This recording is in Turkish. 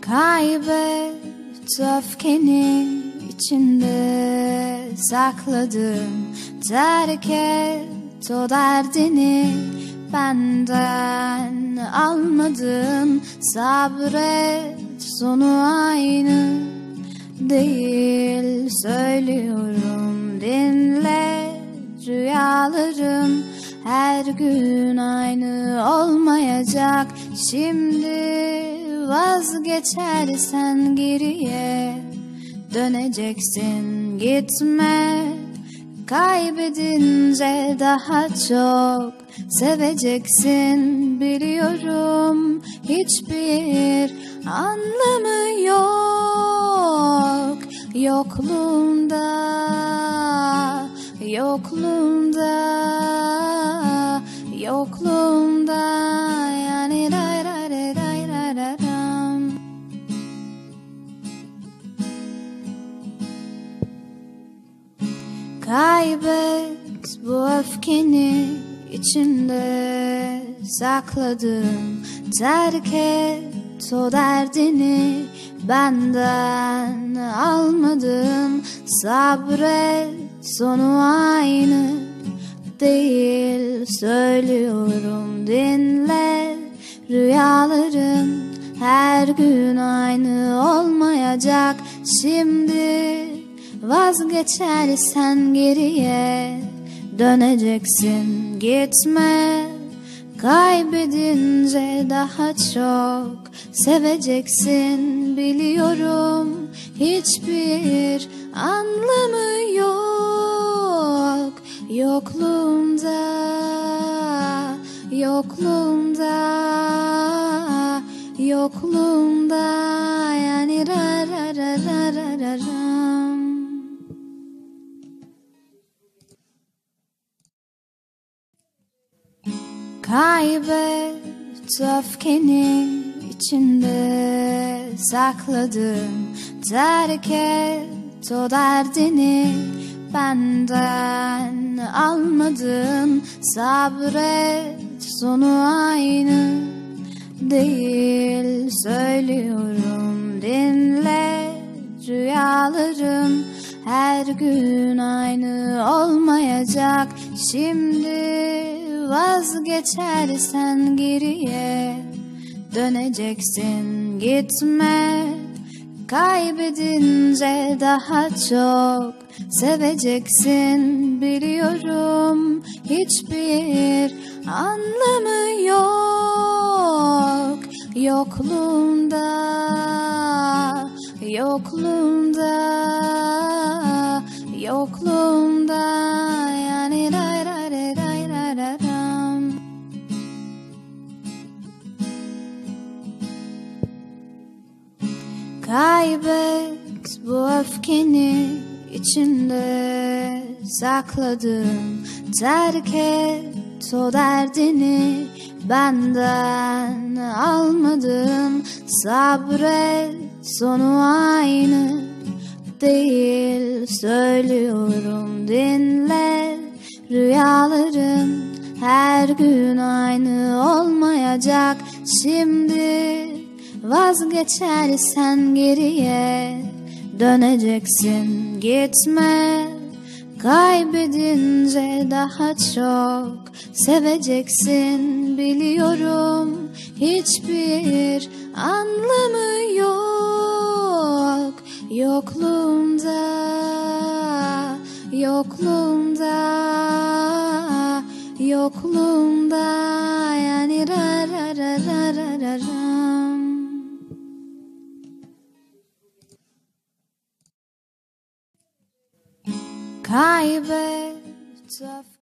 Kaybet öfkeni içinde sakladım. Terk et o derdini, benden almadın. Sabret, sonu aynı değil. Söylüyorum, dinle. Rüyalarım her gün aynı olmayacak. Şimdi vazgeçersen geriye döneceksin. Gitme, kaybedince daha çok seveceksin. Biliyorum hiçbir anlamı yok yokluğunda, yokluğunda, yokluğunda. Yani ray ray ray ray ray ray. Kaybet bu öfkeni içinde sakladım. Terk et o derdini, benden almadın. Sabret, sonu aynı değil. Söylüyorum, dinle. Rüyaların her gün aynı olmayacak. Şimdi vazgeçersen geriye döneceksin. Gitme, kaybedince daha çok seveceksin. Biliyorum hiçbir anlamı yok yokluğunda, yokluğunda, yokluğunda. Yani ra ra ra ra ra ra ram. Kaybet öfkeni içinde sakladım. Terk et o derdini, benden almadın. Sabret, sonu aynı değil. Söylüyorum, dinle. Rüyalarım her gün aynı olmayacak. Şimdi vazgeçersen geriye döneceksin. Gitme, kaybedince daha çok seveceksin. Biliyorum hiçbir anlamı yok yokluğunda, yokluğunda, yokluğunda. Yani ray ray ray ray ray ray ram. Kaybet bu öfkeni içinde sakladım. Terk et o derdini, benden almadın. Sabret, sonu aynı değil. Söylüyorum, dinle. Rüyaların her gün aynı olmayacak. Şimdi vazgeçersen geriye döneceksin. Gitme, kaybedince daha çok seveceksin. Biliyorum hiçbir anlamı yok yokluğunda, yokluğunda, yokluğunda. Yani ra ra ra ra ra ra ram. Kaybet